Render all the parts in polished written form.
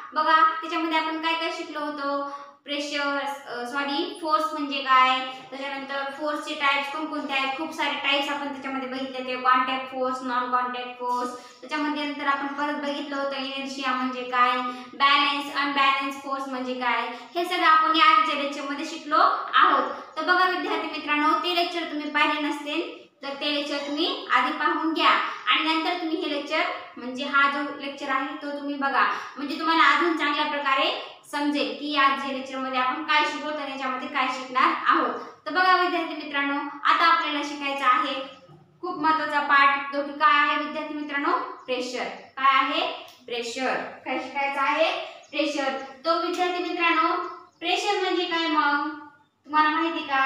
बघा त्याच्यामध्ये आपण काय काय शिकलो होतो. प्रेशर फोर्स म्हणजे काय, त्याच्यानंतर फोर्सचे टाइप्स कोणकोणते आहेत, खूप सारे टाइप्स आपण त्याच्यामध्ये बघितले ते contact force, non contact force. त्याच्यामध्ये नंतर आपण परत बघितलं होतं इनर्शिया म्हणजे काय, बॅलन्स अनबॅलन्स फोर्स म्हणजे काय, हे सगळं आपण या आजच्या लेक्चरमध्ये शिकलो आहोत. तर बघा विद्यार्थी मित्रांनो, ते लेक्चर तुम्ही पाहिले नसतील तर ते लेक्चर तुम्ही आधी पाहून घ्या आणि नंतर तुम्ही हे लेक्चर म्हणजे हा जो लेक्चर आहे तो तुम्ही बघा, म्हणजे तुम्हाला अजून चांगल्या प्रकारे समजेल की आजच्या लेक्चर मध्ये आपण काय शिकलो तर याच्यामध्ये काय शिकणार आहोत. तर बघा विद्यार्थी मित्रांनो, आता आपल्याला शिकायचं आहे खूप महत्त्वाचा पाठ जो की काय आहे विद्यार्थी मित्रांनो, प्रेशर. काय आहे, प्रेशर. काय शिकायचं आहे, प्रेशर. तो विद्यार्थी मित्रांनो प्रेशर म्हणजे काय मग तुम्हाला माहिती का?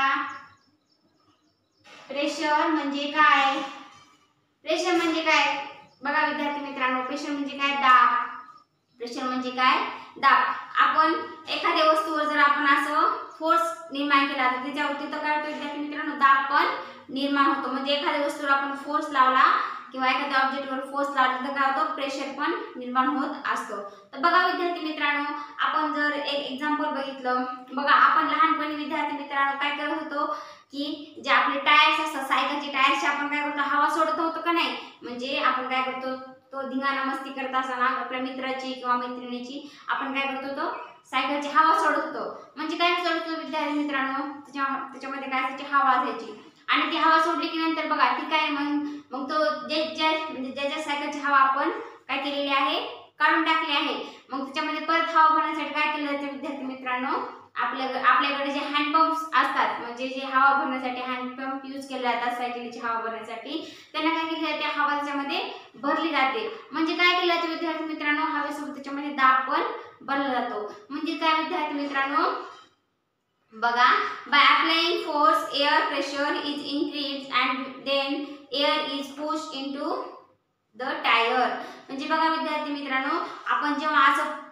प्रेशर म्हणजे काय, प्रेशर म्हणजे काय बघा विद्यार्थी मित्रांनो, प्रेशर म्हणजे काय, दाब. प्रेशर म्हणजे काय, दाब. आपण एखाद्या वस्तूवर जर आपण असं फोर्स निर्माण केला तर त्याच्यावरती तर काय होतं विद्यार्थी मित्रांनो, दाब पण निर्माण होतो. म्हणजे एखाद्या वस्तूवर आपण फोर्स लावला किंवा एखाद्या ऑब्जेक्टवर फोर्स लावला तर काय होतं, प्रेशर पण निर्माण होत असतो. तर बघा विद्यार्थी मित्रांनो, आपण जर एक एक्झाम्पल बघितलं, बघा आपण लहानपणी विद्यार्थी मित्रांनो काय करत होतो की जे आपले टायर्स असतात सायकलचे टायर्सचे आपण काय करतो, हवा सोडत होतो का नाही. म्हणजे आपण काय करतो, तो धिंगाणा मस्ती करत असताना आपल्या मित्राची किंवा मैत्रिणीची आपण काय करतो, तो सायकलची हवा सोडत होतो. म्हणजे काय सोडत होतो विद्यार्थी मित्रांनो, त्याच्यामध्ये काय असायची, हवा असायची. आणि ती हवा सोडली की नंतर बघा ती काय मग तो ज्याच्या सायकलची हवा आपण काय केलेली आहे, काढून टाकली आहे. मग त्याच्यामध्ये परत हवा भरण्यासाठी काय केलं जातं विद्यार्थी मित्रांनो, आपल्याकडे जे हँडपंप्स असतात, म्हणजे जे हवा भरण्यासाठी हँडपंप यूज केले जातात सायकलीची हवा भरण्यासाठी, त्यांना काय केलं जाते, हवा त्याच्यामध्ये भरली जाते. म्हणजे काय केलं जातं विद्यार्थी मित्रांनो, हवेसोबत त्याच्यामध्ये दाब पण भरला जातो. म्हणजे काय विद्यार्थी मित्रांनो बघा, by applying force air pressure is increased and then air is pushed into the tire. म्हणजे बघा विद्यार्थी मित्रांनो, आपण जेव्हा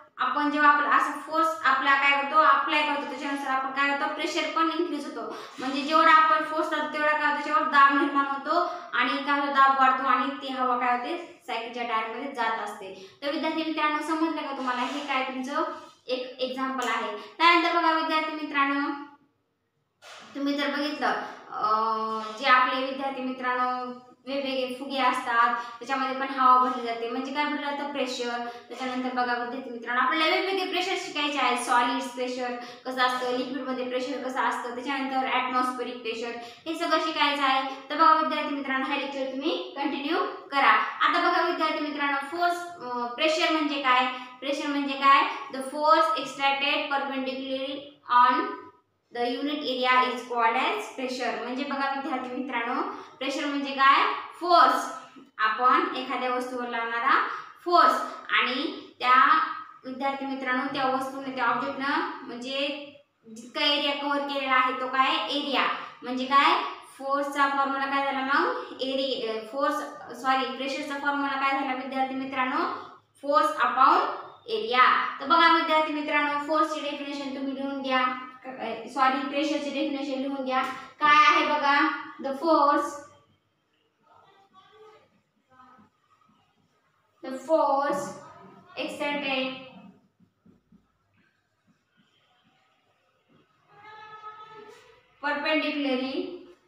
असं फोर्स आपला काय होतो अप्लाय करतो त्याच्यानुसार आपण काय होतं, प्रेशर पण इन्क्रीज होतो. म्हणजे जेवढा आपण फोर्स करतो तेवढा काय होतं, त्याच्यावर दाब निर्माण होतो आणि काय होतं, दाब वाढतो आणि ती हवा काय होते सायकलच्या टायर मध्ये जात असते. तर विद्यार्थी मित्रांनो समजलं का तुम्हाला, हे काय तुमचं एक एक्झाम्पल आहे. त्यानंतर बघा विद्यार्थी मित्रांनो, तुम्ही जर बघितलं जे आपले विद्यार्थी मित्रांनो वेगवेगळे फुगे असतात त्याच्यामध्ये पण हवा भरली जाते. म्हणजे काय भरलं जातं, प्रेशर. त्याच्यानंतर बघा विद्यार्थी मित्रांनो आपल्याला वेगवेगळे प्रेशर शिकायचे आहेत. सॉलिड्स प्रेशर कसं असतं, लिक्विड मध्ये प्रेशर कसं असतं, त्याच्यानंतर ॲटमॉस्फेरिक प्रेशर, हे सगळं शिकायचं आहे. तर बघा विद्यार्थी मित्रांनो हा लेक्चर तुम्ही कंटिन्यू करा. आता बघा विद्यार्थी मित्रांनो प्रेशर म्हणजे काय, प्रेशर म्हणजे काय, the force extracted perpendicularly on the unit area is called as pressure. म्हणजे बघा विद्यार्थी मित्रांनो प्रेशर म्हणजे काय, फोर्स. आपण एखाद्या वस्तूवर लावणारा फोर्स आणि त्या विद्यार्थी मित्रांनो त्या वस्तूने त्या ऑब्जेक्टनं म्हणजे जितका एरिया कव्हर केलेला आहे तो काय, एरिया. म्हणजे काय, फोर्सचा फॉर्म्युला काय झाला मग, प्रेशरचा फॉर्म्युला काय झाला विद्यार्थी मित्रांनो, फोर्स अपॉन एरिया. तर बघा विद्यार्थी मित्रांनो फोर्सची डेफिनेशन तुम्ही लिहून घ्या, प्रेशरची डेफिनेशन लिहून घ्या. काय आहे बघा, the force exerted perpendicularly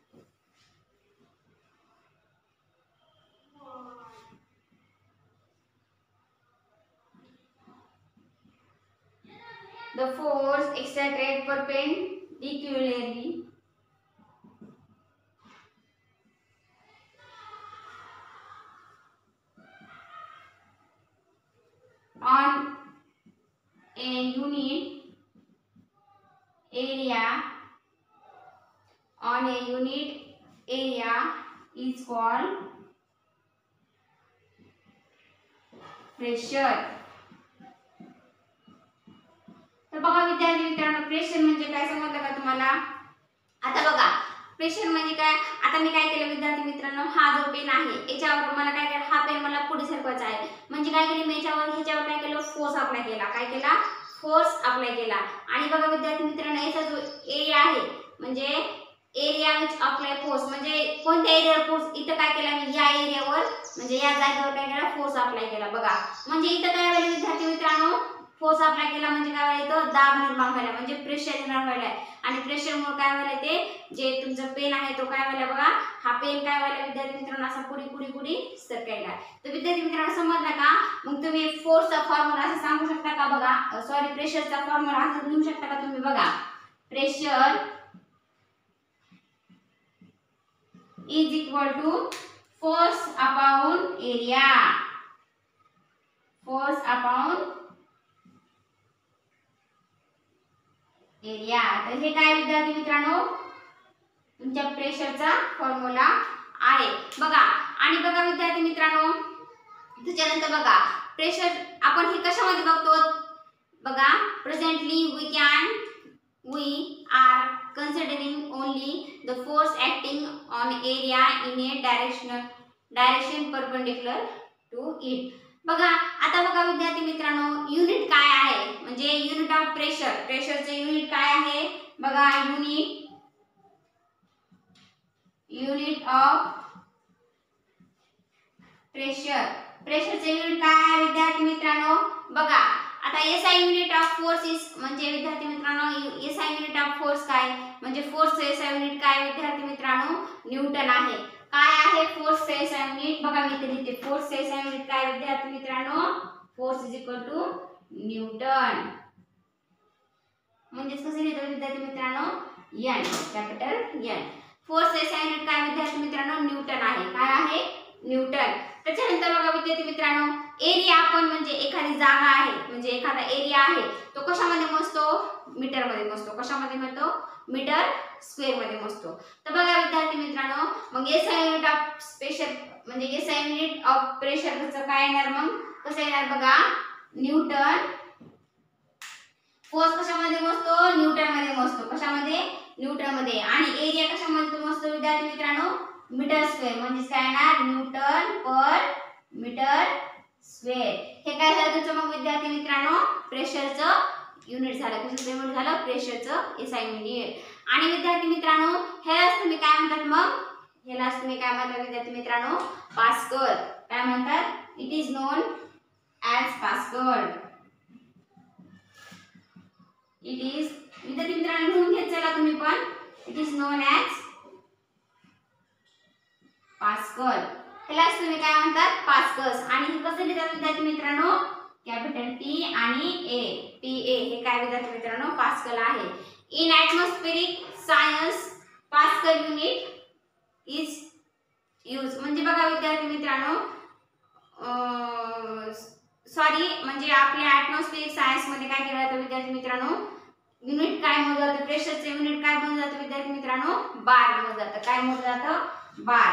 on a unit area is called pressure. तर बघा विद्यार्थी मित्रांनो प्रेशर म्हणजे काय समजलं का तुम्हाला. आता बघा प्रेशर म्हणजे काय, आता मी काय केलं विद्यार्थी मित्रांनो, हा जो पेन आहे याच्यावर मला काय केलं, हा पेन मला पुढे सरकवायचा आहे. म्हणजे काय केलं मी ह्याच्यावर काय केलं, फोर्स अप्लाय केला. काय केला, फोर्स अप्लाय केला. आणि बघा विद्यार्थी मित्रांनो याचा जो एरिया आहे म्हणजे एरिया विच अप्लाय फोर्स, म्हणजे कोणत्या एरियावर फोर्स, इथं काय केला मी या एरियावर म्हणजे या जागेवर काय केला, फोर्स अप्लाय केला. बघा म्हणजे इथं काय झालं विद्यार्थी मित्रांनो, फोर्स अप्लाय केला म्हणजे काय व्हायला येतं, दाब निर्माण व्हायला, म्हणजे प्रेशर निर्माण व्हायला. आणि प्रेशरमुळे काय व्हायला ते जे तुमचं पेन आहे तो काय व्हायला बघा, हा पेन काय व्हायला विद्यार्थी मित्रांनो असा पुढे पुढे पुढे सरकायला. तर विद्यार्थी मित्रांनो समजलं का? मग तुम्ही फोर्सचा फॉर्म्युला असं सांगू शकता का बघा, सॉरी प्रेशरचा फॉर्म्युला असं लिहू शकता का तुम्ही बघा, pressure is equal to force upon area, force upon area. तर हे काय विद्यार्थी मित्रांनो तुमच्या प्रेशरचा फॉर्म्युला आहे बघा. आणि बघा विद्यार्थी मित्रांनो त्याच्यानंतर बघा प्रेशर आपण हे कशामध्ये बघतो बघा, presently we are considering only the force acting on area in a direction perpendicular to it. बघा आता बघा विद्यार्थी मित्रांनो युनिट काय आहे, म्हणजे युनिट ऑफ प्रेशर, प्रेशरचे युनिट काय आहे बघा, युनिट ऑफ प्रेशर, प्रेशरचे युनिट काय आहे विद्यार्थी मित्रांनो बघा. आता SI unit of force is म्हणजे विद्यार्थी मित्रांनो एसआय युनिट ऑफ फोर्स काय, म्हणजे फोर्सचे एसआय युनिट काय विद्यार्थी मित्रांनो न्यूटन आहे. काय आहे फोर्सचे एसआय युनिट बघा, मी इथे लिहिते फोर्सचे एसआय युनिट काय विद्यार्थी मित्रांनो, force is equal to newton. म्हणजे कसं लिहितो विद्यार्थी मित्रांनो एन, कॅपिटल एन. फोर्सचे एसआय युनिट काय विद्यार्थी मित्रांनो न्यूटन आहे. काय आहे न्यूटन. त्याच्यानंतर बघा विद्यार्थी मित्रांनो एरिया आपण म्हणजे एखादी जागा आहे म्हणजे एखादा एरिया आहे तो कशामध्ये मोजतो, मीटर मध्ये मोजतो. कशामध्ये मोजतो, मीटर स्क्वेअर मध्ये मोजतो. तर बघा विद्यार्थी मित्रांनो मग एसआय युनिट ऑफ प्रेशर म्हणजे एसआय युनिट ऑफ प्रेशर कसं काय येणार, मग कसं येणार बघा, न्यूटन. फोर्स कशामध्ये मोजतो, न्यूटन मध्ये मोजतो. कशामध्ये, न्यूटन मध्ये. आणि एरिया कशामध्ये मोजतो विद्यार्थी मित्रांनो, मीटर स्क्वेअर. म्हणजे काय येणार, न्यूटन पर मीटर स्क्वेअर. हे काय झालं तुमचं मग विद्यार्थी मित्रांनो प्रेशरचं युनिट झालं. कशाचं युनिट झालं, प्रेशरचं एसआय युनिट. आणि विद्यार्थी मित्रांनो ह्यालाच तुम्ही काय म्हणतात, मग ह्यालाच तुम्ही काय म्हणतात विद्यार्थी मित्रांनो पास्कल. काय म्हणतात, it is known as pascal. It is विद्यार्थी मित्रांनो लिहून घेत चला तुम्ही पण, it is known as pascal. ह्यालाच तुम्ही काय म्हणतात पास्कल्स. आणि हे कसं लिहितात विद्यार्थी मित्रांनो, कॅपिटल पी आणि ए, पी ए. हे काय विद्यार्थी मित्रांनो पास्कल आहे. In atmospheric science pascal unit is use. म्हणजे बघा विद्यार्थी मित्रांनो सॉरी म्हणजे आपल्या ॲटमॉस्फेरिक सायन्स मध्ये काय केलं जातं विद्यार्थी मित्रांनो, युनिट काय मोजलं जातं, प्रेशरचे युनिट काय मोजलं जातं विद्यार्थी मित्रांनो, बार मोजलं जातं. काय मोजलं जातं, बार.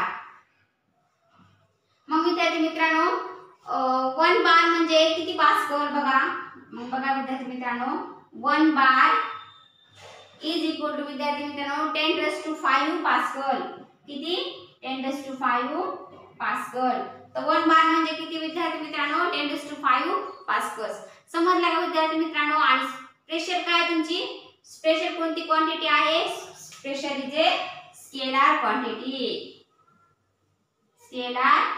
मग विद्यार्थी मित्रांनो 1 बार म्हणजे किती पास्कल बघा. मग बघा विद्यार्थी मित्रांनो 1 बार इज इक्वल टू विद्यार्थी मित्रांनो 10⁵ पास्कल. किती, 10⁵ पास्कल. तर 1 बार म्हणजे किती विद्यार्थी मित्रांनो 10⁵ पास्कल. समजलं का विद्यार्थी मित्रांनो. आणि प्रेशर काय तुमची, प्रेशर कोणती क्वांटिटी आहे, pressure is a scalar quantity. Scalar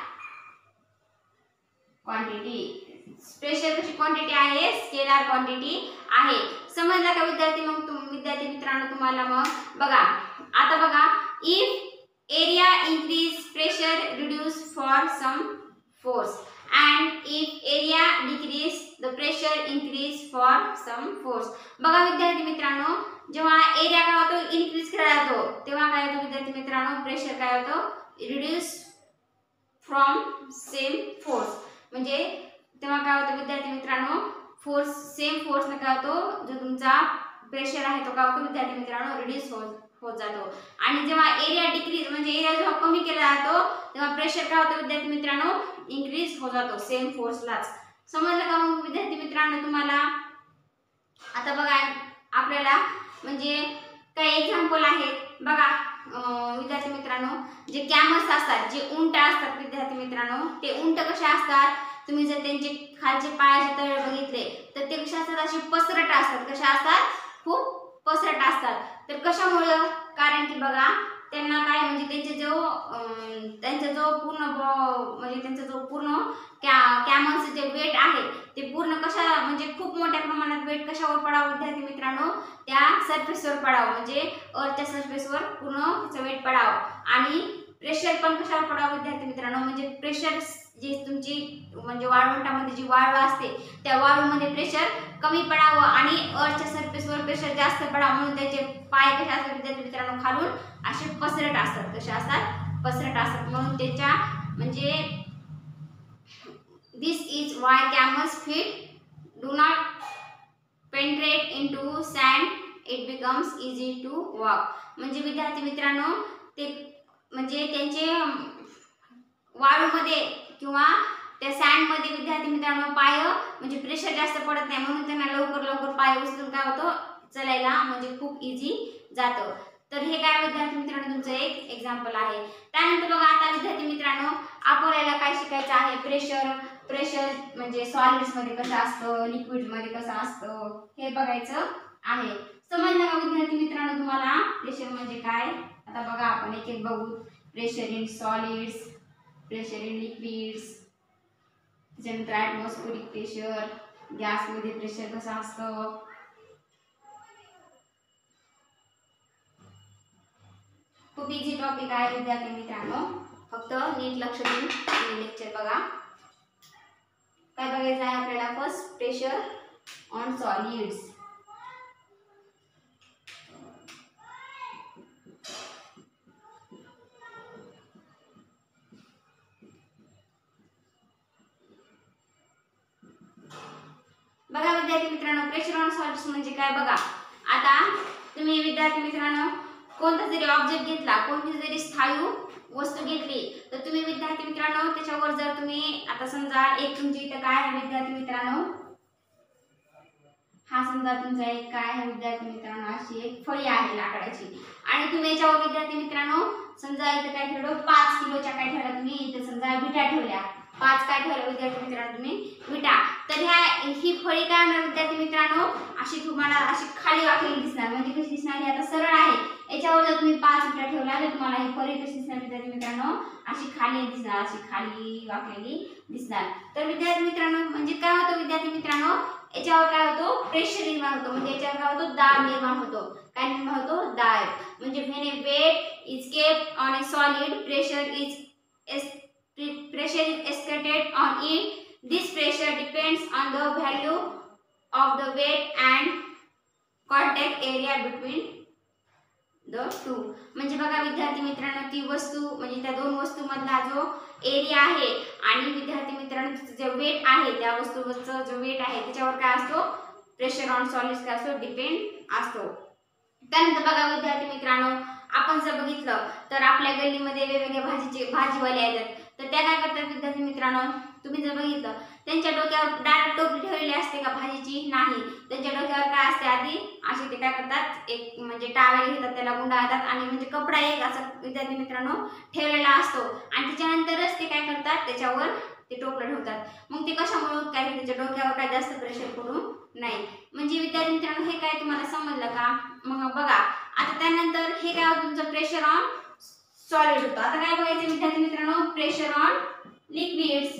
quantity. Pressure कशी क्वांटिटी आहे, स्केलर क्वांटिटी आहे. समजलं का विद्यार्थी. मग विद्यार्थी मित्रांनो तुम्हाला मग बघा आता बघा, if area increase pressure reduce for some force and if area decrease the pressure increase for some force. बघा विद्यार्थी मित्रांनो जेव्हा एरिया काय होतो इनक्रीज केला जातो तेव्हा काय होतं विद्यार्थी मित्रांनो प्रेशर काय होतं रिड्यूस फ्रॉम सेम फोर्स. म्हणजे तेव्हा काय होतं विद्यार्थी मित्रांनो फोर्स सेम फोर्स ने काय होतो जो तुमचा प्रेशर आहे तो काय होतो विद्यार्थी मित्रांनो रिड्यूस होत जातो. आणि जेव्हा एरिया डिक्रीज म्हणजे एरिया जेव्हा कमी केला जातो तेव्हा प्रेशर काय होतं विद्यार्थी मित्रांनो इनक्रीज होत जातो सेम फोर्सलाच. समजलं का मग विद्यार्थी मित्रांनो तुम्हाला. आता बघा आपल्याला म्हणजे काही एक्झाम्पल आहेत बघा विद्यार्थी मित्रांनो. जे कॅमल्स असतात जे उंट असतात विद्यार्थी मित्रांनो ते उंट कसे असतात, तुम्ही जर त्यांचे खालचे पायाचे तळे बघितले तर ते कसे असतात असे पसरट असतात. कसे असतात, खूप पसरट असतात. तर कशामुळे, कारण की बघा त्यांना काय म्हणजे त्यांचा जो पूर्ण म्हणजे त्यांचा जो पूर्ण कॅमल्स जे वेट आहे ते पूर्ण कशा म्हणजे खूप मोठ्या प्रमाणात वेट कशावर पडावं विद्यार्थी मित्रांनो, त्या सरफेसवर पडावं, म्हणजे अर्थच्या सरफेसवर पूर्ण त्याचं वेट पडावं. आणि प्रेशर पण कशावर पडावं विद्यार्थी मित्रांनो, म्हणजे प्रेशर जी तुमची म्हणजे वाळवंटामध्ये जी वाळू असते त्या वाळूमध्ये प्रेशर कमी पडावं आणि अर्थच्या सरफेसवर प्रेशर जास्त पडावं, म्हणून त्याचे पाय कसे असतात विद्यार्थी मित्रांनो, खालून असे पसरट असतात. कसे असतात? पसरट असतात. म्हणून त्याच्या म्हणजे this is why camels feet do not penetrate into sand, it becomes easy to walk. म्हणजे विद्यार्थी मित्रांनो, ते म्हणजे त्यांचे वाळूमध्ये किंवा त्या सँडमध्ये विद्यार्थी मित्रांनो पाय म्हणजे प्रेशर जास्त पडत नाही, म्हणून त्यांना लवकर लवकर पाय उचलून काय होतं, चालायला म्हणजे खूप इझी जातं. तर हे काय विद्यार्थी मित्रांनो तुमचं एक एक्झाम्पल आहे. त्यानंतर बघा आता विद्यार्थी मित्रांनो आपल्याला काय शिकायचं आहे, प्रेशर म्हणजे सॉलिड्स मध्ये कसं असतं, लिक्विड मध्ये कसं असतं हे बघायचं आहे. समजलं का विद्यार्थी मित्रांनो तुम्हाला प्रेशर म्हणजे काय? आता बघा आपण एक एक बघू. Pressure in solids, pressure in liquids, त्याच्यानंतर ॲटमॉस्फेरिक प्रेशर, गॅस मध्ये प्रेशर कसं असतं. खूप इझी टॉपिक आहे विद्यार्थी मित्रांनो, फक्त नीट लक्ष देऊन लेक्चर बघा. काय बघायचं आहे आपल्याला? First pressure on solids. बघा विद्यार्थी मित्रांनो प्रेशर ऑन सॉलिड्स म्हणजे काय बघा. आता तुम्ही विद्यार्थी मित्रांनो कोणता जरी ऑब्जेक्ट घेतला, कोणती जरी स्थायू वस्तू घेतली, तर तुम्ही विद्यार्थी मित्रांनो त्याच्यावर जर तुम्ही आता समजा एक तुमची इथे काय आहे विद्यार्थी मित्रांनो, हा समजा तुमचा एक काय आहे विद्यार्थी मित्रांनो, अशी एक फळी आहे लाकडाची, आणि तुम्ही याच्यावर विद्यार्थी मित्रांनो समजा इथे काय ठेवलं, 5 किलोच्या काय ठेवल्या तुम्ही, इथे समजा विटा ठेवल्या, 5 काय ठेवलं विद्यार्थी मित्रांनो तुम्ही विटा. तर ही फळी काय होणार विद्यार्थी मित्रांनो, अशी तुम्हाला अशी खाली वाकलेली दिसणार. म्हणजे कशी दिसणार, ही आता सरळ आहे, याच्यावर जर तुम्ही 5 विटा ठेवल्या तर तुम्हाला ही फळी कशी दिसणार विद्यार्थी मित्रांनो, अशी खाली दिसणार, अशी खाली वाकलेली दिसणार. तर विद्यार्थी मित्रांनो म्हणजे काय होतं विद्यार्थी मित्रांनो, याच्यावर काय होतो, प्रेशर निर्माण होतो. म्हणजे याच्यावर काय होतो, दाब निर्माण होतो. काय निर्माण होतो, दाब. म्हणजे when a weight is kept on a solid, pressure is exerted on it. This pressure depends on the value of the weight and contact area between the two. म्हणजे बघा विद्यार्थी मित्रांनो ती वस्तू म्हणजे त्या दोन वस्तू मधला जो एरिया आहे आणि विद्यार्थी मित्रांनो जे वेट आहे त्या वस्तूचा जो वेट आहे त्याच्यावर काय असतो, प्रेशर ऑन सॉलिड्स काय असतो, डिपेंड असतो. त्यानंतर बघा विद्यार्थी मित्रांनो आपण जर बघितलं तर आपल्या गल्लीमध्ये वेगवेगळ्या भाजीवाले येतात. तर त्या काय करतात विद्यार्थी मित्रांनो, तुम्ही जर बघितलं त्यांच्या डोक्यावर डायरेक्ट टोपली ठेवलेली असते का भाजीची? नाही. त्यांच्या डोक्यावर काय असते, आधी असे ते काय करतात, एक म्हणजे टावेल घेतात, त्याला गुंडाळतात आणि म्हणजे कपडा एक असा विद्यार्थी मित्रांनो ठेवलेला असतो आणि त्याच्यानंतरच ते काय करतात, त्याच्यावर ते टोपलं ठेवतात. मग ते कशामुळे काय, त्याच्या डोक्यावर काय जास्त प्रेशर पडू नाही. म्हणजे विद्यार्थी मित्रांनो हे काय तुम्हाला समजलं का? मग बघा आता त्यानंतर हे काय होतं तुमचं प्रेशर ऑन सॉलिड होतं. आता काय बघायचं विद्यार्थी मित्रांनो, प्रेशर ऑन लिक्विड्स.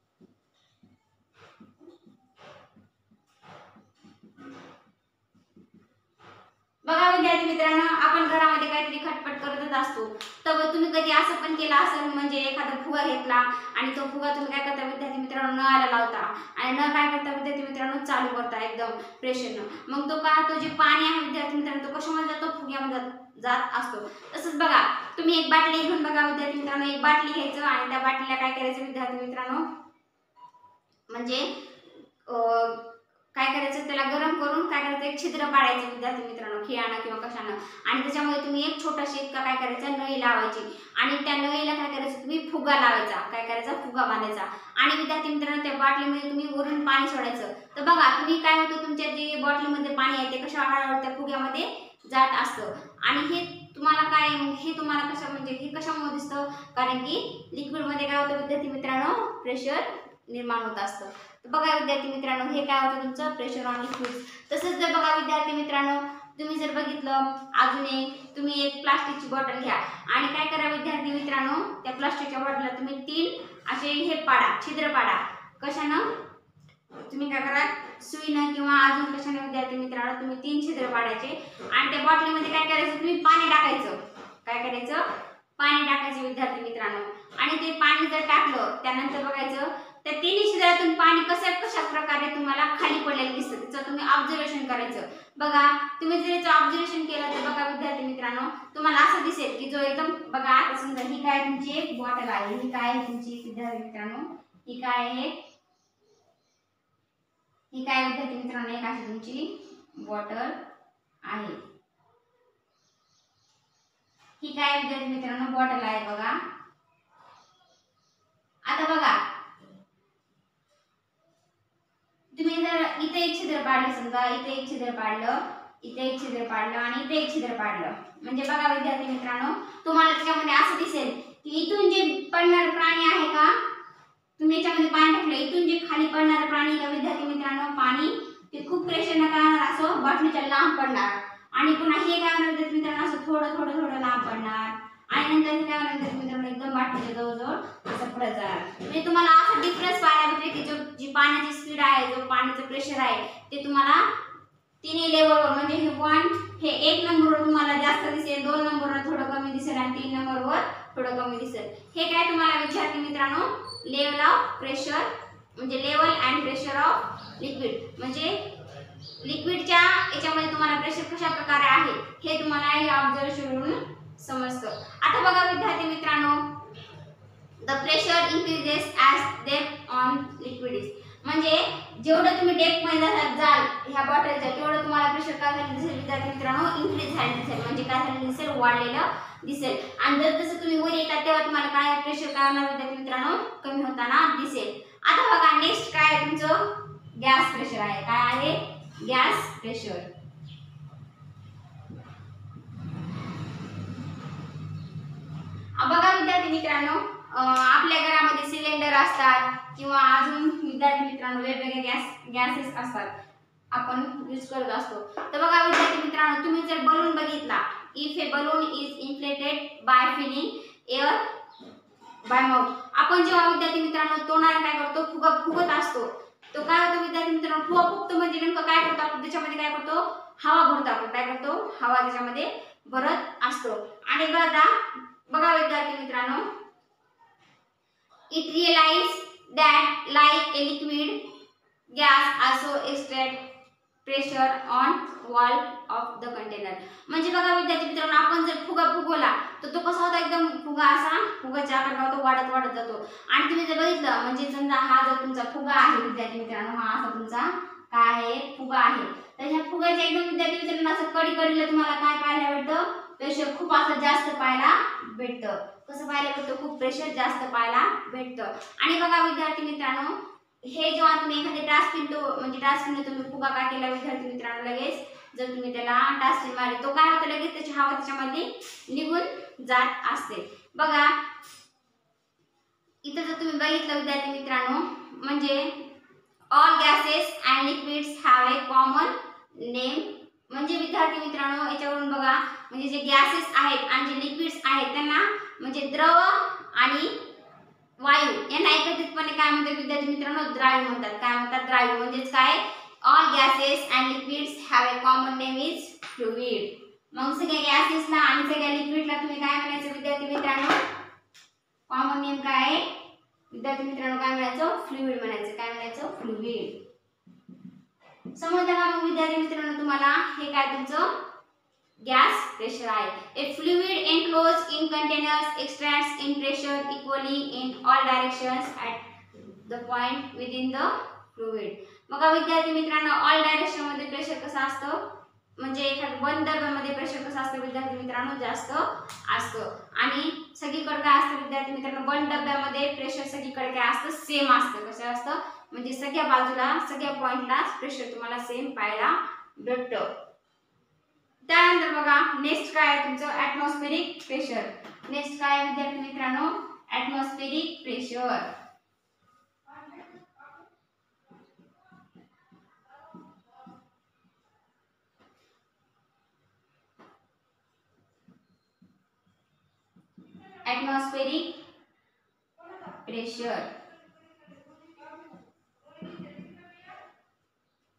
बघा विद्यार्थी मित्रांनो आपण घरामध्ये काहीतरी खटपट करतच असतो. तर तुम्ही कधी असं पण केलं असेल, म्हणजे एखादा फुगा घेतला आणि तो फुगा तुम्ही काय करता विद्यार्थी मित्रांनो नळाला लावता आणि नळ काय करता विद्यार्थी मित्रांनो चालू करता एकदम प्रेशरनं. मग तो काय, तो जे पाणी आहे विद्यार्थी मित्रांनो तो कशामध्ये जातो, फुग्यामध्ये जात असतो. तसंच बघा तुम्ही एक बाटली घेऊन बघा विद्यार्थी मित्रांनो, एक बाटली घ्यायचं आणि त्या बाटलीला काय करायचं विद्यार्थी मित्रांनो, म्हणजे काय करायचं त्याला गरम करून काय करायचं, एक छिद्र पाडायचं विद्यार्थी मित्रांनो खिळानं किंवा कशानं, आणि त्याच्यामध्ये तुम्ही एक छोटाशी काय करायचं, नळी लावायची आणि त्या नळीला काय करायचं तुम्ही फुगा लावायचा, काय करायचा, फुगा बांधायचा आणि विद्यार्थी मित्रांनो त्या बाटलीमध्ये तुम्ही वरून पाणी सोडायचं. तर बघा तुम्ही काय होतं, तुमच्या जे बॉटलीमध्ये पाणी आहे ते कशा हळूहळू त्या फुग्यामध्ये जात असतं आणि हे तुम्हाला काय, हे तुम्हाला कशा म्हणजे हे कशामुळे दिसतं, कारण की लिक्विड मध्ये काय होतं विद्यार्थी मित्रांनो प्रेशर निर्माण होत असतं. तर बघा विद्यार्थी मित्रांनो हे काय होतं तुमचं प्रेशर ऑन लिक्विड. तसंच जर बघा विद्यार्थी मित्रांनो तुम्ही जर बघितलं अजून एक, तुम्ही एक प्लास्टिकची बॉटल घ्या आणि काय करा विद्यार्थी मित्रांनो, त्या प्लास्टिकच्या बॉटलला तुम्ही 3 असे हे पाडा, छिद्र पाडा. कशानं, तुम्ही काय करा सुईनं किंवा अजून कशाने विद्यार्थी मित्रांनो तुम्ही 3 छिद्र पाडायचे आणि त्या बॉटलीमध्ये काय करायचं तुम्ही पाणी टाकायचं. काय करायचं पाणी टाकायचं विद्यार्थी मित्रांनो आणि ते पाणी जर टाकलं त्यानंतर बघायचं त्या 3 छिद्रातून पाणी कशा प्रकारे तुम्हाला खाली पडलेलं दिसतं त्याचं तुम्ही ऑब्झर्वेशन करायचं. बघा तुम्ही जर याचं ऑब्झर्वेशन केलं तर बघा विद्यार्थी मित्रांनो तुम्हाला असं दिसेल की जो एकदम बघा आता समजा ही काय तुमची एक बॉटल आहे. ही काय आहे तुमची विद्यार्थी मित्रांनो ही काय आहे ही काय विद्यार्थी मित्रांनो एक अशी तुमची बॉटल आहे. ही काय विद्यार्थी मित्रांनो बॉटल आहे बघा. आता बघा तुम्ही जर इथे एक छिद्र पाडलं समजा इथे एक छिद्र पाडलं इथे एक छिद्र पाडलं आणि इथे एक छिद्र पाडलं म्हणजे बघा विद्यार्थी मित्रांनो तुम्हाला त्याच्यामध्ये असं दिसेल की इथून जे पडणारे प्राणी आहे का तुम्ही याच्यामध्ये पाणी टाकलं इथून जे खाली पडणारे प्राणी का विद्यार्थी मित्रांनो पाणी ते खूप प्रेशरने काय होणार असं बॉटलीच्या लांब पडणार आणि पुन्हा हे काय होणार विद्यार्थी मित्रांनो असं थोडं थोडं थोडं लांब पडणार आणि नंतर हे काय होणार विद्यार्थी मित्रांनो एकदम बॉटलीच्या जवळजवळ असं पडत जाणार. म्हणजे तुम्हाला असं डिफरन्स पाहायला भेटेल की जो जी पाण्याची स्पीड आहे जो पाण्याचं प्रेशर आहे ते तुम्हाला तिन्ही लेवलवर म्हणजे हे 1 हे 1 नंबरवर तुम्हाला जास्त दिसेल 2 नंबरवर थोडं कमी दिसेल आणि 3 नंबरवर थोडं कमी दिसेल. हे काय तुम्हाला विद्यार्थी मित्रांनो लेवल ऑफ प्रेशर म्हणजे level and pressure of liquid म्हणजे लिक्विडच्या याच्यामध्ये तुम्हाला प्रेशर कशा प्रकारे आहे हे तुम्हाला या ऑब्झर्वेशनवरून समजतं. आता बघा विद्यार्थी मित्रांनो the pressure increases as depth on liquid is म्हणजे जेवढं तुम्ही डेप्थ मध्ये जाल ह्या बॉटलच्या तेवढं तुम्हाला प्रेशर काय झालं दिसेल विद्यार्थी मित्रांनो इन्क्रीज झालं दिसेल म्हणजे काय झालं दिसेल वाढलेलं दिसेल आणि जर जसं तुम्ही वर येतात तेव्हा तुम्हाला काय प्रेशर काय होणार विद्यार्थी मित्रांनो कमी होताना दिसेल. आता बघा नेक्स्ट काय आहे तुमचं गॅस प्रेशर आहे. काय आहे गॅस प्रेशर. बघा विद्यार्थी मित्रांनो आपल्या घरामध्ये सिलेंडर असतात किंवा अजून विद्यार्थी मित्रांनो वेगवेगळे गॅसेस असतात आपण यूज करत असतो. तर बघा विद्यार्थी मित्रांनो तुम्ही जर बलून बघितला if a balloon is inflated by filling air by mouth आपण जेव्हा विद्यार्थी मित्रांनो तोंडाने काय करतो फुगत असतो तो काय होतो विद्यार्थी मित्रांनो फुगा फुगतो म्हणजे नेमकं काय करतो आपण त्याच्यामध्ये काय करतो हवा भरतो. आपण काय करतो हवा त्याच्यामध्ये भरत असतो आणि बघा विद्यार्थी मित्रांनो it realized that like a liquid gas also extract pressure on wall of the container म्हणजे बघा विद्यार्थी मित्रांनो आपण जर फुगा फुगवला तर तो कसा होता एकदम फुगा असा फुगाच्या आकारात होतो वाढत जातो आणि तुम्ही जर बघितलं म्हणजे समजा हा जर तुमचा फुगा आहे विद्यार्थी मित्रांनो हा असा तुमचा काय आहे फुगा आहे तर ह्या फुगाच्या एकदम विद्यार्थी मित्रांनो असं कडीला तुम्हाला काय पाहायला भेटतं प्रेशर खूप असं जास्त पाहायला भेटतं. कसं पाहायला भेटतं खूप प्रेशर जास्त पाहायला भेटतं. आणि बघा विद्यार्थी मित्रांनो हे जेव्हा तुम्ही एखादी टाचपिन तुम्ही फुगा काय केला विद्यार्थी मित्रांनो लगेच जर तुम्ही त्याला टाचपिन मारली तो काय होतं लगेच त्याची हवा त्याच्यामध्ये निघून जात असते. बघा इथं जर तुम्ही बघितलं विद्यार्थी मित्रांनो म्हणजे all gases and liquids have a common name म्हणजे विद्यार्थी मित्रांनो याच्यावरून बघा म्हणजे जे गॅसेस आहेत आणि जे लिक्विड्स आहेत त्यांना म्हणजे द्रव आणि वायू यांना एकत्रितपणे काय म्हणतात विद्यार्थी मित्रांनो द्राव्य म्हणतात. काय म्हणतात द्राव्य म्हणजेच काय all gases and liquids have a common name is fluid. मग सगळ्या गॅसेसला आणि सगळ्या लिक्विडला तुम्ही काय म्हणायचं विद्यार्थी मित्रांनो कॉमन नेम काय आहे विद्यार्थी मित्रांनो काय म्हणायचं फ्लुइड म्हणायचं. काय म्हणायचं फ्लुइड. समजलं का मग विद्यार्थी मित्रांनो तुम्हाला हे काय तुमचं गॅस प्रेशर आहे. A fluid enclosed in containers extracts in pressure equally in all directions at the point within the fluid. बघा विद्यार्थी मित्रांनो ऑल डायरेक्शन मध्ये प्रेशर कसं असतं म्हणजे एखाद्या बंद डब्यामध्ये प्रेशर कसं असतं विद्यार्थी मित्रांनो जास्त असतं आणि सगळीकडे काय असतं विद्यार्थी मित्रांनो बंद डब्यामध्ये प्रेशर सगळीकडे काय असतं सेम असतं. कसं असतं म्हणजे सगळ्या बाजूला सगळ्या पॉइंटला प्रेशर तुम्हाला सेम पाहायला भेटतं. त्यानंतर बघा नेक्स्ट काय आहे तुमचं ॲटमॉस्फेरिक प्रेशर. नेक्स्ट काय आहे विद्यार्थी मित्रांनो ॲटमॉस्फेरिक प्रेशर. ॲटमॉस्फेरिक प्रेशर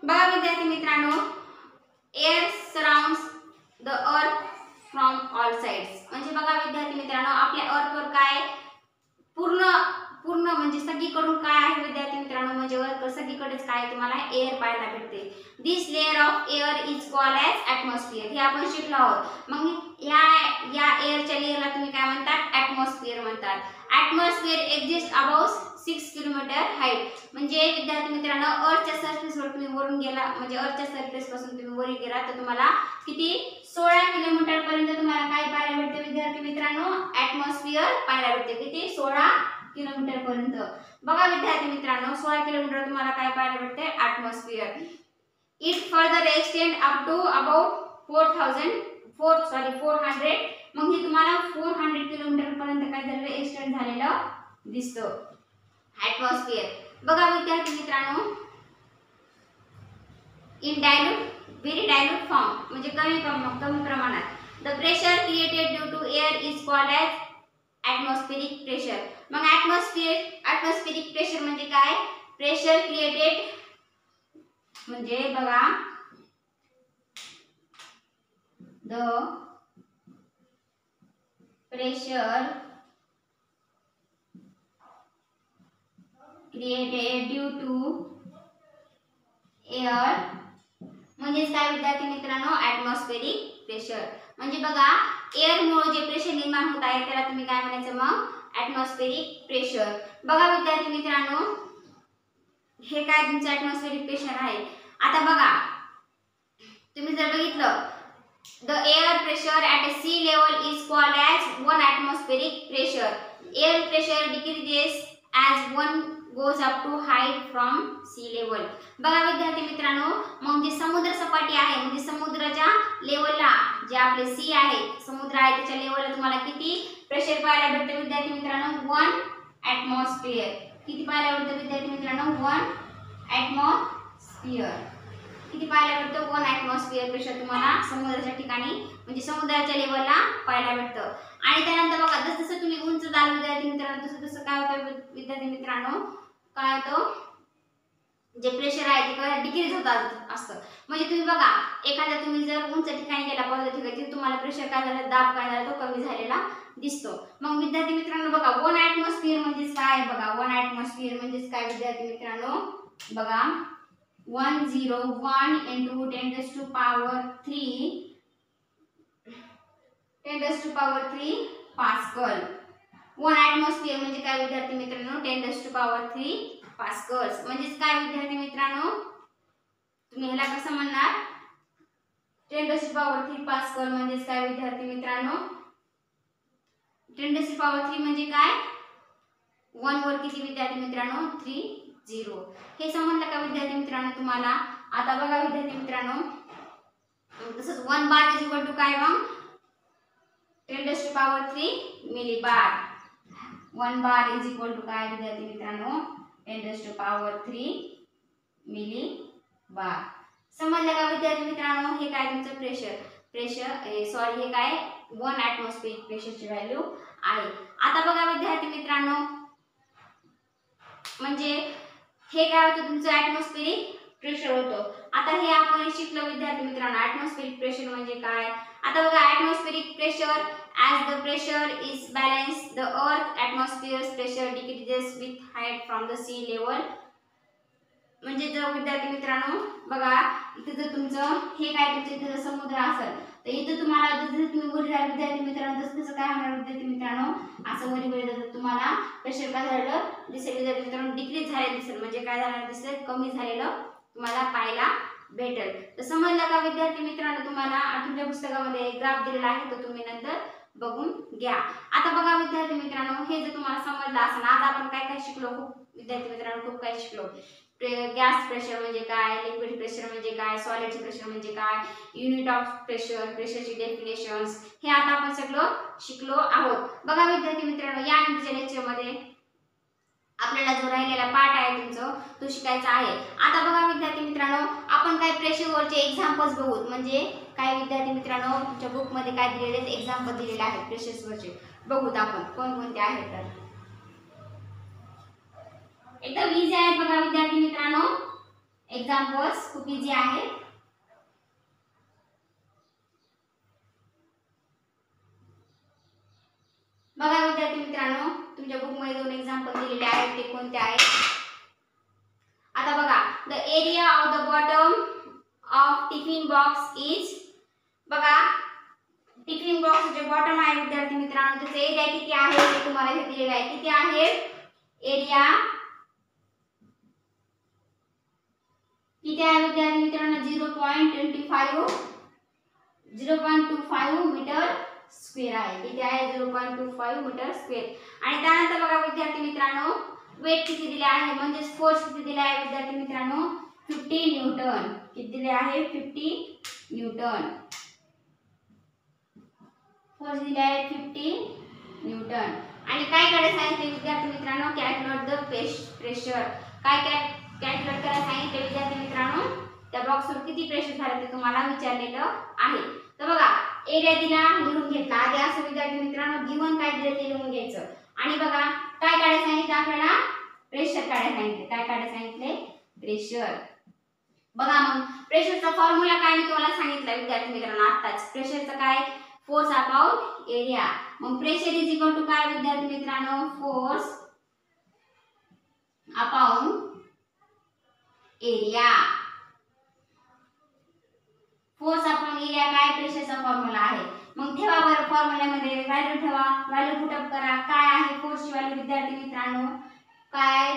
बघा विद्यार्थी मित्रांनो, air surrounds the earth from all sides. म्हणजे बघा विद्यार्थी मित्रांनो, आपल्या अर्थवर काय पूर्ण पूर्ण म्हणजे सगळीकडून काय आहे विद्यार्थी मित्रांनो, म्हणजे अर्थ सगळीकडेच काय तुम्हाला एअर पाहायला भेटते. This layer of air is called as atmosphere. हे आपण शिकलो आहोत. मग या एअरच्या लेअरला तुम्ही काय म्हणतात, ॲटमॉस्फिअर म्हणतात. Atmosphere exist about 6 kilometre height. म्हणजे विद्यार्थी मित्रांनो, अर्थच्या सरफेसवर तुम्ही वरून गेला, म्हणजे अर्थच्या सरफेस पासून तुम्ही वर गेला तर तुम्हाला किती 16 किलोमीटर पर्यंत तुम्हाला काय पाहायला भेटते विद्यार्थी मित्रांनो, ॲटमॉस्फिअर पाहायला भेटते. किती 16 किलोमीटर पर्यंत. बघा विद्यार्थी मित्रांनो, 16 किलोमीटर तुम्हाला काय पाहायला भेटते, atmosphere. It further extend up to about 400. मग हे तुम्हाला 400 किलोमीटर पर्यंत काय झालेलं एक्सटेंड झालेलं दिसतं ॲटमॉस्फिअर. बघा विद्यार्थी मित्रांनो, इन व्हेरी डायल्यूट फॉर्म म्हणजे कमी प्रमाणात. The pressure created due to air is called as atmospheric pressure. मग ॲटमॉस्फेरिक प्रेशर म्हणजे काय, प्रेशर क्रिएटेड म्हणजे बघा the pressure created due to air म्हणजे काय विद्यार्थी मित्रांनो, ॲटमॉस्फेरिक प्रेशर. म्हणजे बघा एअरमुळे जे प्रेशर निर्माण होत आहे त्याला तुम्ही काय म्हणायचं मग, ॲटमॉस्फेरिक प्रेशर. बघा विद्यार्थी मित्रांनो, हे काय तुमचं ॲटमॉस्फेरिक प्रेशर आहे. आता बघा तुम्ही जर बघितलं, the air pressure at a sea level is called as 1 atmospheric pressure. Air pressure decreases as 1 goes up to height from sea level. बघा विद्यार्थी मित्रांनो, मग जे समुद्र सपाटी आहे म्हणजे समुद्राच्या लेवलला जे आपले सी आहे, समुद्र आहे त्याच्या लेवलला तुम्हाला किती प्रेशर पाहायला भेटते विद्यार्थी मित्रांनो, 1 ॲटमॉस्फिअर. किती पाहायला भेटतं विद्यार्थी मित्रांनो, 1 ॲटमॉस्फिअर. किती पाहायला भेटतं, 1 ॲटमॉस्फिअर प्रेशर तुम्हाला समुद्राच्या ठिकाणी म्हणजे समुद्राच्या लेवलला पाहायला भेटतं. आणि त्यानंतर बघा जसं तुम्ही उंच जाल विद्यार्थी मित्रांनो, तसं काय होतं विद्यार्थी मित्रांनो, काय होतं जे प्रेशर आहे ते काय डिक्रीज होत असतं. म्हणजे तुम्ही बघा एखाद्या तुम्ही जर उंच ठिकाणी गेला पर्वत ठिकाणी तुम्हाला प्रेशर काय झालं, दाब काय झाला तो कमी झालेला दिसतो. मग विद्यार्थी मित्रांनो बघा 1 ॲटमॉस्फिअर म्हणजेच काय, बघा 1 ॲटमॉस्फिअर म्हणजेच काय विद्यार्थी मित्रांनो, बघा 101 × 10⁻³ पास्कल. 1 ॲटमॉस्फिअर म्हणजे काय विद्यार्थी मित्रांनो, 10⁻³ पास्कल्स. म्हणजेच काय विद्यार्थी मित्रांनो, तुम्ही ह्याला कसं म्हणणार, 10⁻³ पास्कल म्हणजेच काय विद्यार्थी मित्रांनो, 10⁻³ म्हणजे काय, 1 वर किती विद्यार्थी मित्रांनो, 30. हे समजलं का विद्यार्थी मित्रांनो तुम्हाला. आता बघा विद्यार्थी मित्रांनो, तसंच 1 बार इज इक्वल टू काय, मग 10⁻³ millibar. 1 bar is equal to काय विद्यार्थी मित्रांनो, 10⁻³ मिलीबार. समजलं का विद्यार्थी मित्रांनो. हे काय तुमचं हे काय 1 ॲटमॉस्फेरिक प्रेशरची व्हॅल्यू आहे. आता बघा विद्यार्थी मित्रांनो, म्हणजे हे काय होतं तुमचं ॲटमॉस्फेरिक प्रेशर होतं. आता हे आपण शिकलो विद्यार्थी मित्रांनो, ॲटमॉस्फेरिक प्रेशर म्हणजे काय. आता बघा atmospheric pressure, as the pressure is balanced, the earth atmosphere's pressure decreases with height from the sea level. म्हणजे जर विद्यार्थी मित्रांनो बघा इथे जर तुमचं हे काय तुमचं इथे समुद्र असेल तर इथे तुम्हाला जसं तुम्ही वर जाल विद्यार्थी मित्रांनो तसं काय होणार विद्यार्थी मित्रांनो, असं वर जात तुम्हाला प्रेशर काय झालं दिसेल विद्यार्थी मित्रांनो, डिक्रीज झालेलं दिसेल. म्हणजे काय झालं दिसेल, कमी झालेलं तुम्हाला पाहायला भेटेल. तर समजलं का विद्यार्थी मित्रांनो. तुम्हाला तुमच्या पुस्तकामध्ये ग्राफ दिलेला आहे तो तुम्ही नंतर बघून घ्या. आता बघा विद्यार्थी मित्रांनो, हे जर तुम्हाला समजलं असेल, आज आपण काय काय शिकलो, खूप विद्यार्थी मित्रांनो खूप काय शिकलो. गॅस प्रेशर म्हणजे काय, लिक्विड प्रेशर म्हणजे काय, सॉलिड प्रेशर म्हणजे काय, युनिट ऑफ प्रेशर, प्रेशरची डेफिनेशन्स, हे आता आपण सगळं शिकलो आहोत. बघा विद्यार्थी मित्रांनो, यानंतरच्या लेक्चरमध्ये आपल्याला जो राहिलेला पार्ट आहे तुमचं तो शिकायचा आहे. आता बघा विद्यार्थी मित्रांनो, आपण काय प्रेशरवरचे एक्झाम्पल्स बघू. म्हणजे काय विद्यार्थी मित्रांनो, तुमच्या बुकमध्ये काय दिलेले आहेत, एक्झाम्पल दिलेले आहेत प्रेशर्सवरचे. बघूत आपण कोणकोणते आहेत. तर एकदम इझी आहेत बघा विद्यार्थी मित्रांनो, एक्झाम्पल्स खूप इझी आहे. बघा विद्यार्थी मित्रांनो, तुमच्या बुक मध्ये दोन एक्झाम्पल दिलेले आहेत, ते कोणते आहेत? आता बघा, the area of the bottom of tiffin box is, बघा टिफिन बॉक्स जे बॉटम आहे विद्यार्थी मित्रांनो, त्याचा एरिया किती आहे ते तुम्हाला इथे दिलेला आहे. किती आहे एरिया? किती आहे विद्यार्थी मित्रांनो? 0.25 मीटर स्क्वेअर आहे. किती आहे? 0.25 मीटर स्क्वेअर. आणि त्यानंतर बघा विद्यार्थी मित्रांनो, वेट किती दिले आहे, म्हणजे फोर्स किती दिले आहे विद्यार्थी मित्रांनो? 50 न्यूटन. किती दिले आहे? 50 न्यूटन. फोर्स दिले आहे 50 न्यूटन. आणि काय करायचं सांगितले विद्यार्थी मित्रांनो? Calculate the pressure. काय कॅल्क्युलेट करायला सांगितले विद्यार्थी मित्रांनो? त्या बॉक्सवर किती प्रेशर झालं ते तुम्हाला विचारलेलं आहे. तर बघा, एरिया दिला, लिहून घेतला. आधी असं विद्यार्थी मित्रांनो, गिवन काय दिलं ते लिहून घ्यायचं. आणि बघा काय काढायला सांगितलं आपल्याला? प्रेशर काढायला सांगितले. काय काढायला सांगितले? प्रेशर. बघा मग प्रेशरचा फॉर्म्युला काय मी तुम्हाला सांगितलं विद्यार्थी मित्रांनो आताच. प्रेशरचं काय? Force upon area. मग प्रेशर इज इक्वल टू काय विद्यार्थी मित्रांनो? Force upon area. Force upon area काय? प्रेशरचा फॉर्म्युला आहे. मग ठेवा बरं फॉर्म्युल्यामध्ये व्हॅल्यू ठेवा. व्हॅल्यू पुट अप करा. काय आहे फोर्सची व्हॅल्यू विद्यार्थी मित्रांनो? काय?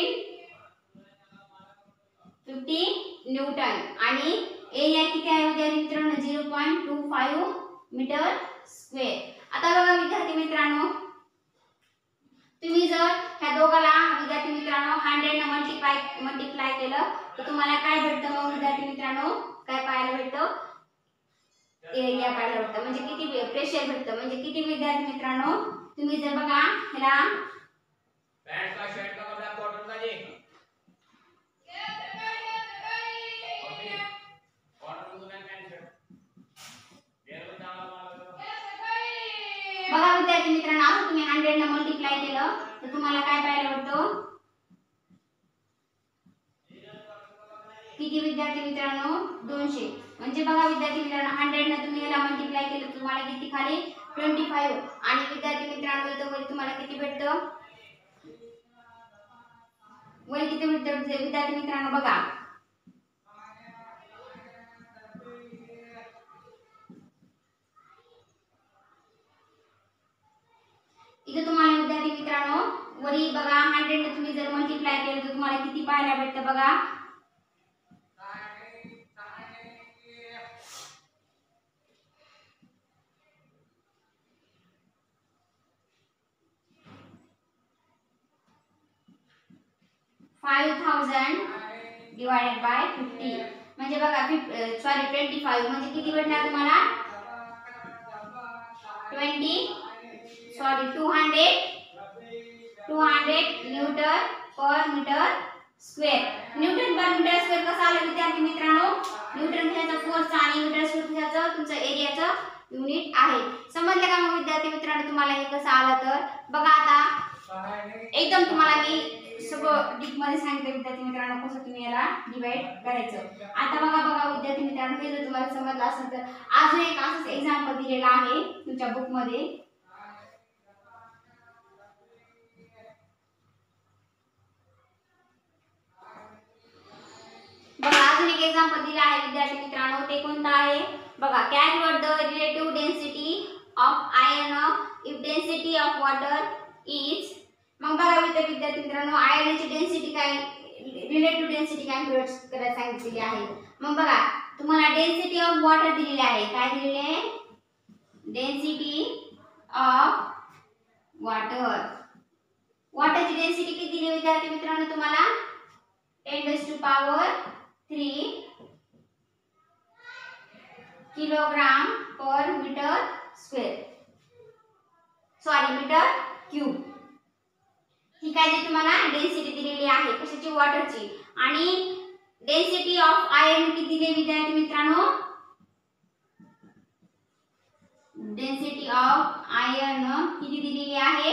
50 न्यूटन. आणि एरिया किती आहे विद्यार्थी मित्रांनो? 0.25 मीटर स्क्वेअर. आता बघा विद्यार्थी मित्रांनो, तुम्ही जर ह्या दोघाला विद्यार्थी मित्रांनो 100 ने मल्टिप्लाय केलं तर तुम्हाला काय भेटतं? मग विद्यार्थी मित्रांनो काय पाहायला भेटतं? एरिया पाहायला भेटतं. म्हणजे किती प्रेशर भेटतं. म्हणजे किती विद्यार्थी मित्रांनो? तुम्ही जर बघा ह्याला पॅन्ट का शर्ट का कपडा कॉटन का जी बघा विद्यार्थी मित्रांनो, असं तुम्ही 100 ने मल्टिप्लाय केलं तर तुम्हाला काय पाहायला भेटतं? किती विद्यार्थी मित्रांनो? 200. म्हणजे बघा विद्यार्थी मित्रांनो, 100 ने तुम्ही याला मल्टिप्लाय केलं तुम्हाला किती खाली? 25. आणि विद्यार्थी मित्रांनो इथं वर तुम्हाला किती भेटतं? वर किती भेटतं विद्यार्थी मित्रांनो? बघा इथे तुम्हाला विद्यार्थी मित्रांनो वरी बघा 100 ने तुम्ही जर मल्टिप्लाय केलं तर तुम्हाला किती पाहायला भेटतं? बघा 5000 डिवाइडेड बाय 50. म्हणजे बघा 25 म्हणजे किती भेटणार तुम्हाला? 200 newton per metre square. Newton per metre square कसं आलं विद्यार्थी मित्रांनो? न्यूटन ह्याचा फोर्सचा आणि मीटर स्क्वेअर ह्याचं तुमचं एरियाचं युनिट आहे. समजलं का मग विद्यार्थी मित्रांनो तुम्हाला हे कसं आलं? तर बघा आता एकदम तुम्हाला मी सगळं डीप मध्ये सांगितलं विद्यार्थी मित्रांनो कसं तुम्ही याला डिवाइड करायचं. आता बघा विद्यार्थी मित्रांनो, हे जर तुम्हाला समजलं असेल तर अजून एक असंच एक्झाम्पल दिलेला आहे तुमच्या बुक मध्ये. बघा अजून एक एक्झाम्पल दिलं आहे विद्यार्थी मित्रांनो, ते कोणतं आहे? बघा calculate the relative density of iron if density of water is. मग बघा विद्यार्थी मित्रांनो, आयर्नची डेन्सिटी काय? रिलेटिव्ह डेन्सिटी कॅल्क्युलेट करायला सांगितलेली आहे. मग बघा तुम्हाला डेन्सिटी ऑफ वॉटर दिलेली आहे. काय दिलेली आहे? Density of water. वॉटरची डेन्सिटी किती दिली विद्यार्थी मित्रांनो तुम्हाला? 10⁻³ kilogram per metre square. Sorry metre cube. ही काय जी तुम्हाला डेन्सिटी दिलेली आहे कशाची? वॉटरची. आणि डेन्सिटी ऑफ आयर्न किती दिली विद्यार्थी मित्रांनो? डेन्सिटी ऑफ आयर्न किती दिलेली आहे?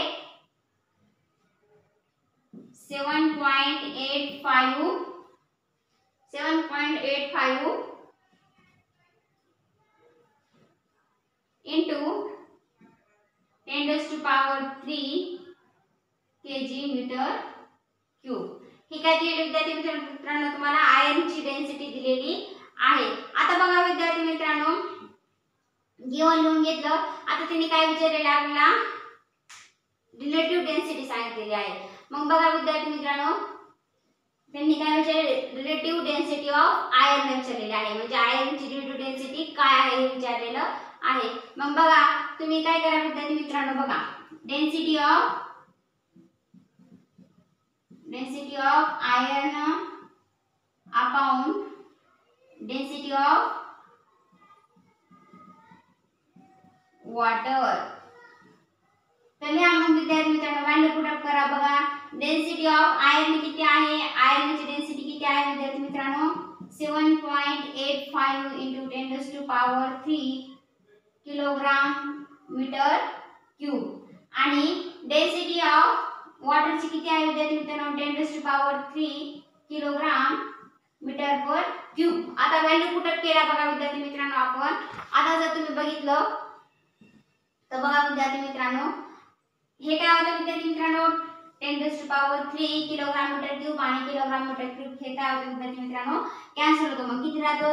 7.85 7.85 into 10⁻³ kg मीटर क्यूब. ही काय दिलेली विद्यार्थी मित्रांनो तुम्हाला आयर्नची डेन्सिटी दिलेली आहे. आता बघा विद्यार्थी मित्रांनो गिवन लिहून घेतलं. आता त्यांनी काय विचारलेलं आपल्याला रिलेटिव्ह डेन्सिटी सांगितलेली आहे. मग बघा विद्यार्थी मित्रांनो त्यांनी काय विचारले रिलेटिव्ह डेन्सिटी ऑफ आयर्न विचारलेली आहे. म्हणजे आयर्नची रिलेटिव्ह डेन्सिटी काय आहे हे विचारलेलं आहे. मग बघा तुम्ही काय करा विद्यार्थी मित्रांनो बघा density of iron upon density of water. तर लिहा मग विद्यार्थी मित्रांनो व्हॅल्यू पुट अप करा. बघा डेन्सिटी ऑफ आयर्न किती आहे. आयर्नची डेन्सिटी किती आहे विद्यार्थी मित्रांनो 7.85 into 10⁻³ किलोग्राम मीटर क्यूब. आणि डेन्सिटी ऑफ वॉटरची किती आहे विद्यार्थी मित्रांनो 10⁻³ किलोग्राम मीटर पर क्यूब. आता व्हॅल्यू पुट अप केला बघा विद्यार्थी मित्रांनो आपण. आता जर तुम्ही बघितलं तर बघा विद्यार्थी मित्रांनो हे काय होतं विद्यार्थी मित्रांनो 10⁻³ किलोग्राम मीटर क्यूब आणि किलोग्राम मीटर क्यूब हे काय होतं विद्यार्थी मित्रांनो कॅन्सल होतं. मग किती राहतं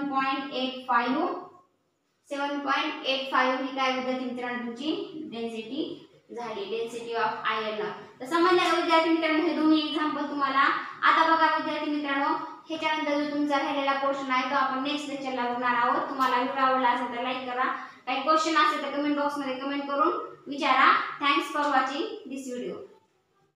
7.85 ही काय विद्यार्थी मित्रांनो तुमची डेन्सिटी झाली डेन्सिटी ऑफ आयर्न. तर समजलं विद्यार्थी मित्रांनो हे दोन्ही एक्झाम्पल तुम्हाला. आता बघा विद्यार्थी मित्रांनो ह्याच्यानंतर जो तुमचा राहिलेला पोर्शन आहे तो आपण नेक्स्ट लेक्चरला बघणार आहोत. तुम्हाला व्हिडिओ आवडला असेल तर लाईक करा. काही क्वेश्चन असेल तर कमेंट बॉक्स मध्ये कमेंट करून विचारा. Thanks for watching this video.